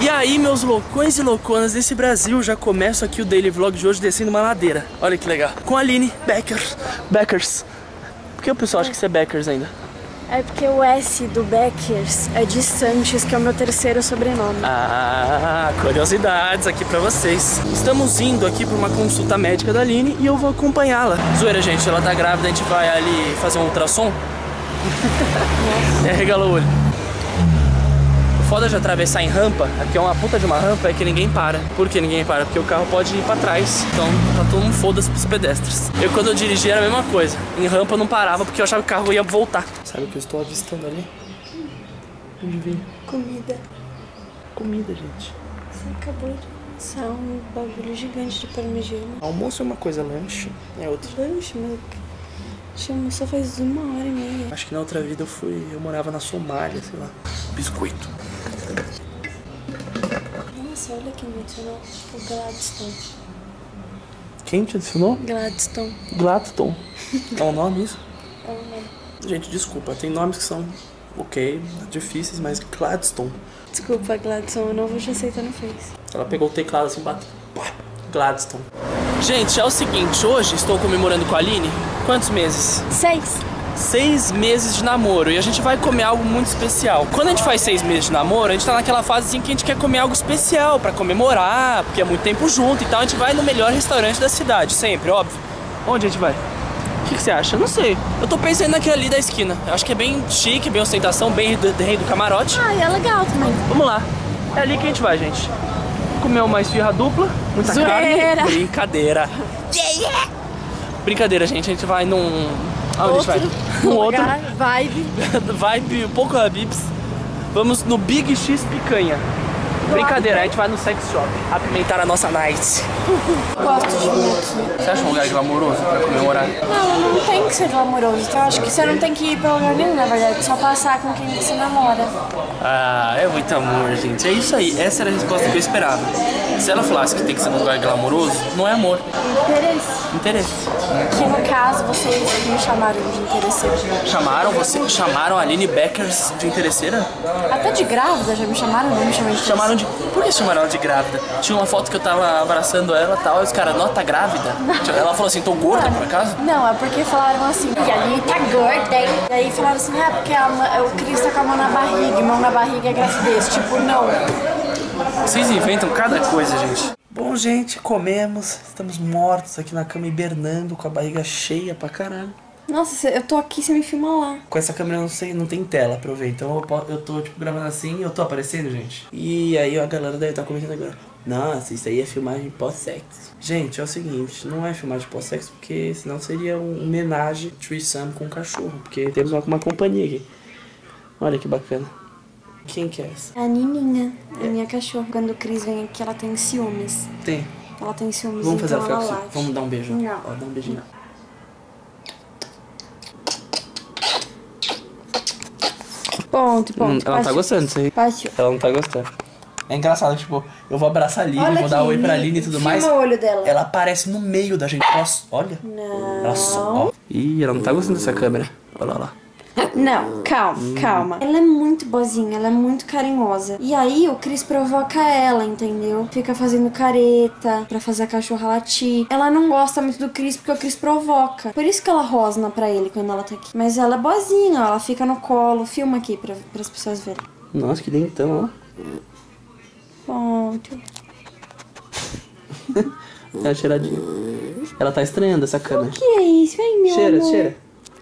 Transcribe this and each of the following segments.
E aí, meus loucões e louconas desse Brasil, já começo aqui o daily vlog de hoje descendo uma ladeira. Olha que legal. Com a Aline Beckers. Por que o pessoal acha que você é Beckers ainda? É porque o S do Beckers é de Sanches, que é o meu terceiro sobrenome. Ah, curiosidades aqui pra vocês. Estamos indo aqui pra uma consulta médica da Aline e eu vou acompanhá-la. Zoeira, gente, ela tá grávida, a gente vai ali fazer um ultrassom. Regalou o olho. O foda de atravessar em rampa, aqui é uma puta de uma rampa, é que ninguém para. Por que ninguém para? Porque o carro pode ir pra trás. Então tá todo mundo foda-se pros pedestres. Quando eu dirigi era a mesma coisa. Em rampa eu não parava porque eu achava que o carro ia voltar. Sabe o que eu estou avistando ali? Onde vem? Comida. Comida, gente. Você acabou de passar um bagulho gigante de parmegiana. Almoço é uma coisa, lanche é outra. Lanche, meu... Almoçou faz 1h30. Acho que na outra vida eu morava na Somália, sei lá. Biscoito. Nossa, olha quem me adicionou. O Gladstone. Quem te adicionou? Gladstone. Gladstone. É um nome isso? É um nome. Gente, desculpa, tem nomes que são ok, difíceis, mas Gladstone. Desculpa, Gladstone, eu não vou te aceitar no Face. Ela pegou o teclado assim, bateu. Gladstone. Gente, é o seguinte, hoje estou comemorando com a Aline. Quantos meses? 6 meses de namoro. E a gente vai comer algo muito especial. Quando a gente faz 6 meses de namoro, a gente tá naquela fase assim que a gente quer comer algo especial pra comemorar, porque é muito tempo junto e tal. A gente vai no melhor restaurante da cidade, sempre, óbvio. Onde a gente vai? O que você acha? Não sei. Eu tô pensando naquele ali da esquina. Eu acho que é bem chique, bem ostentação, bem rei do camarote. Ah, e é legal também. Vamos lá. É ali que a gente vai, gente. Comer uma esfirra dupla, muita carne. Brincadeira. Brincadeira, gente. A gente vai num... Aonde a gente vai? Num outro. Vibe, um pouco Habib's. Vamos no Big X Picanha. Brincadeira, a gente vai no sex shop. Apimentar a nossa night. Gosto de vir aqui. Você acha um lugar glamouroso pra comemorar? Não tem que ser glamouroso. Eu acho que você não tem que ir pra lugar nenhum, na verdade. Só passar com quem você namora. Ah, é muito amor, gente. É isso aí. Essa era a resposta que eu esperava. Se ela falasse que tem que ser num lugar glamouroso, não é amor. Interesse. Que no caso, vocês me chamaram de interesseira. Chamaram a Aline Beckers de interesseira? Até de grávida já me chamaram, não me chamaram de interesseira. Por que chamaram ela de grávida? Tinha uma foto que eu tava abraçando ela e tal, e os caras, não, tá grávida? Ela falou assim, tô gorda por acaso? Não, é porque falaram assim, e ali tá gorda, hein? E aí falaram assim, porque o Cris tá com a mão na barriga, e mão na barriga é gravidez. Tipo, não. Vocês inventam cada coisa, gente. Bom, gente, comemos, estamos mortos aqui na cama hibernando, com a barriga cheia pra caralho. Nossa, eu tô aqui, você me filma lá. Com essa câmera eu não sei, não tem tela pra eu ver, então eu tô tipo gravando assim e eu tô aparecendo, gente. E aí a galera deve estar comentando agora, nossa, isso aí é filmagem pós-sexo. Gente, é o seguinte, não é filmagem pós-sexo, porque senão seria uma homenagem threesome com um cachorro, porque temos uma companhia aqui. Olha que bacana. Quem que é essa? A Nininha, a minha cachorra. Quando o Cris vem aqui, ela tem ciúmes. Tem. Ela tem ciúmes, Vamos fazer então ela ela ficar late. assim. Vamos dar um beijo. Não. Ó, dá um beijinho. Ponto. Ela não tá gostando disso aí. Passou. Ela não tá gostando. É engraçado, tipo, eu vou abraçar a Aline, vou dar oi pra Aline e tudo mais. o olho dela. Ela aparece no meio da gente. Nossa, olha. Não. Ela só. Ó. Ih, ela não tá gostando dessa câmera. Olha lá. Não, calma. Ela é muito boazinha, ela é muito carinhosa. E aí o Cris provoca ela, entendeu? Fica fazendo careta pra fazer a cachorra latir. Ela não gosta muito do Cris porque o Cris provoca. Por isso que ela rosna pra ele quando ela tá aqui. Mas ela é boazinha, ó. Ela fica no colo. Filma aqui pras pessoas verem. Nossa, que dentão, ó. Ponto. É a cheiradinha. Ela tá estranhando essa câmera. O que é isso? Ai, meu amor. Cheira.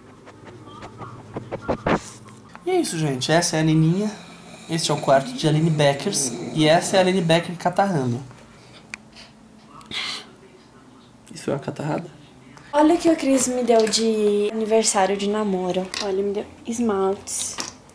E é isso, gente. Essa é a Nininha. Este é o quarto de Aline Beckers. E essa é a Aline Becker catarrando. Isso é uma catarrada? Olha o que o Cris me deu de aniversário de namoro. Olha, ele me deu esmaltes.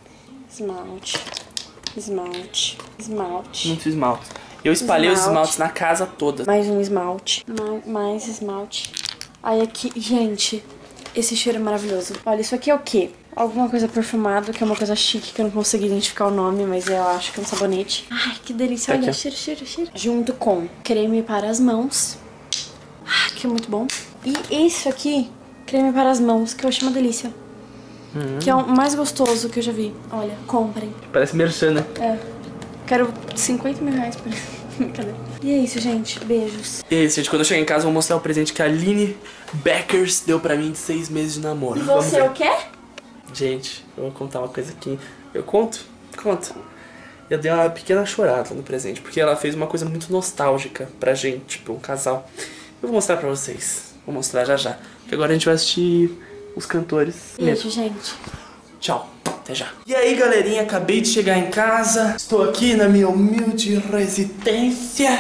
Muito esmalte. Eu espalhei os esmaltes na casa toda. Mais um esmalte. Mais esmalte. Aí aqui, gente, esse cheiro é maravilhoso. Olha, isso aqui é o quê? Alguma coisa perfumada, que é uma coisa chique, que eu não consegui identificar o nome, mas eu acho que é um sabonete. Ai, que delícia. Olha, cheiro. Junto com creme para as mãos. Que é muito bom. E isso aqui, creme para as mãos, que eu acho uma delícia. Que é o mais gostoso que eu já vi. Olha, comprem. Parece merchan, né? É. Quero 50 mil reais por isso. Brincadeira. E é isso, gente. Beijos. E é isso, gente. Quando eu chegar em casa, eu vou mostrar o presente que a Aline Beckers deu pra mim de 6 meses de namoro. E você o quê? Gente, eu vou contar uma coisa aqui. Eu conto? Conto. Eu dei uma pequena chorada no presente, porque ela fez uma coisa muito nostálgica pra gente, tipo, um casal. Eu vou mostrar pra vocês. Vou mostrar já já. Porque agora a gente vai assistir os cantores. Beijo, gente. Tchau. Até já. E aí, galerinha, acabei de chegar em casa. Estou aqui na minha humilde residência.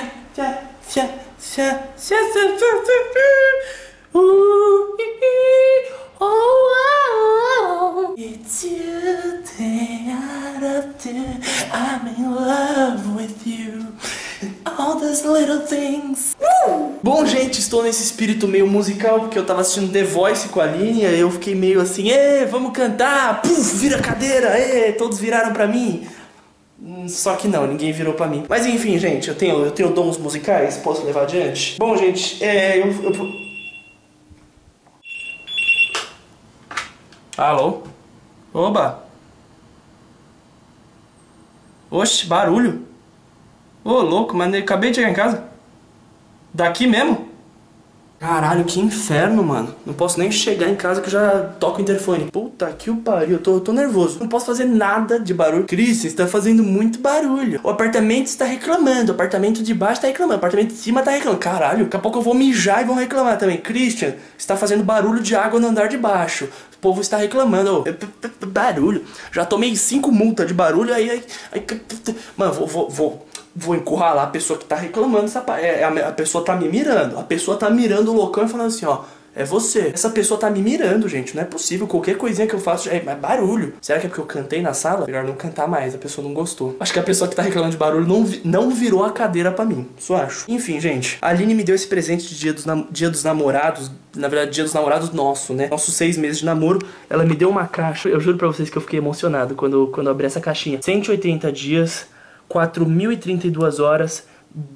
It's you, day out of day, I'm in love with you, and all those little things. Bom, gente, estou nesse espírito meio musical, porque eu tava assistindo The Voice com a Aline, e eu fiquei meio assim, vamos cantar, puf, vira a cadeira, todos viraram pra mim. Só que não, ninguém virou pra mim. Mas enfim, gente, eu tenho dons musicais, posso levar adiante? Bom, gente, Alô? Oba! Oxe, barulho! Ô, louco, mas eu acabei de chegar em casa. Daqui mesmo? Caralho, que inferno, mano. Não posso nem chegar em casa que eu já toco o interfone. Puta que o pariu, eu tô nervoso. Não posso fazer nada de barulho. Cris, você está fazendo muito barulho. O apartamento está reclamando, o apartamento de baixo está reclamando, o apartamento de cima está reclamando. Caralho, daqui a pouco eu vou mijar e vão reclamar também. Christian, está fazendo barulho de água no andar de baixo. O povo está reclamando. Barulho. Já tomei 5 multas de barulho, aí mano, vou encurralar a pessoa que tá reclamando. A pessoa tá me mirando. A pessoa tá mirando o loucão e falando assim, ó, é você. Essa pessoa tá me mirando, gente. Não é possível. Qualquer coisinha que eu faço é barulho. Será que é porque eu cantei na sala? Melhor não cantar mais. A pessoa não gostou. Acho que a pessoa que tá reclamando de barulho não virou a cadeira pra mim. Só acho. Enfim, gente. A Aline me deu esse presente de dia dos namorados. Na verdade, dia dos namorados nosso, né? Nossos 6 meses de namoro. Ela me deu uma caixa. Eu juro pra vocês que eu fiquei emocionado quando eu abri essa caixinha. 180 dias... 4.032 horas,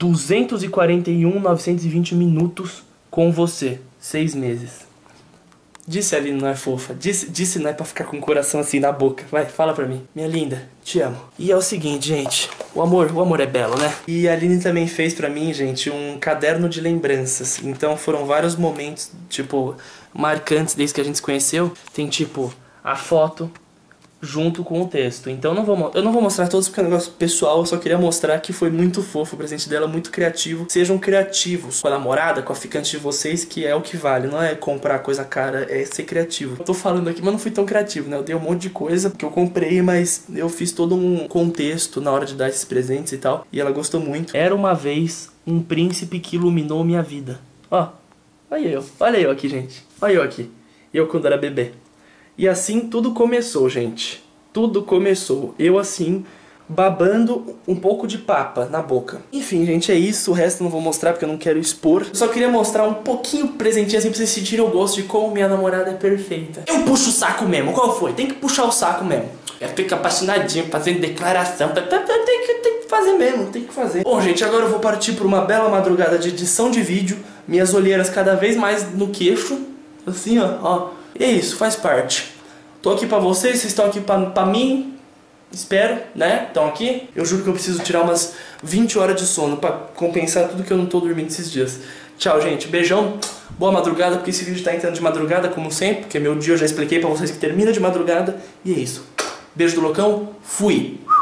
241.920 minutos com você. 6 meses. Disse a Aline, não é fofa. Disse não é pra ficar com o coração assim na boca. Vai, fala pra mim. Minha linda, te amo. E é o seguinte, gente. O amor é belo, né? E a Aline também fez pra mim, gente, um caderno de lembranças. Então foram vários momentos, tipo, marcantes desde que a gente se conheceu. Tem, tipo, a foto junto com o texto. Então eu não vou mostrar todos porque é um negócio pessoal. Eu só queria mostrar que foi muito fofo. O presente dela, muito criativo. Sejam criativos com a namorada, com a ficante de vocês, que é o que vale. Não é comprar coisa cara, é ser criativo. Eu tô falando aqui, mas não fui tão criativo, né? Eu dei um monte de coisa que eu comprei, mas eu fiz todo um contexto na hora de dar esses presentes e tal. E ela gostou muito. Era uma vez um príncipe que iluminou minha vida. Ó, olha eu aqui, gente. Olha eu aqui. Eu quando era bebê. E assim tudo começou, gente. Tudo começou. Eu assim, babando um pouco de papa na boca. Enfim, gente, é isso. O resto eu não vou mostrar porque eu não quero expor. Eu só queria mostrar um pouquinho presentinho assim pra vocês sentirem o gosto de como minha namorada é perfeita. Eu puxo o saco mesmo. Qual foi? Tem que puxar o saco mesmo. Eu fico apaixonadinho, fazendo declaração. Tem que fazer mesmo, tem que fazer. Bom, gente, agora eu vou partir por uma bela madrugada de edição de vídeo. Minhas olheiras cada vez mais no queixo. Assim, ó. E é isso, faz parte. Tô aqui pra vocês estão aqui pra mim. Espero, né? Estão aqui. Eu juro que eu preciso tirar umas 20 horas de sono pra compensar tudo que eu não tô dormindo esses dias. Tchau, gente. Beijão. Boa madrugada, porque esse vídeo tá entrando de madrugada, como sempre. Porque meu dia eu já expliquei pra vocês que termina de madrugada. E é isso. Beijo do loucão. Fui.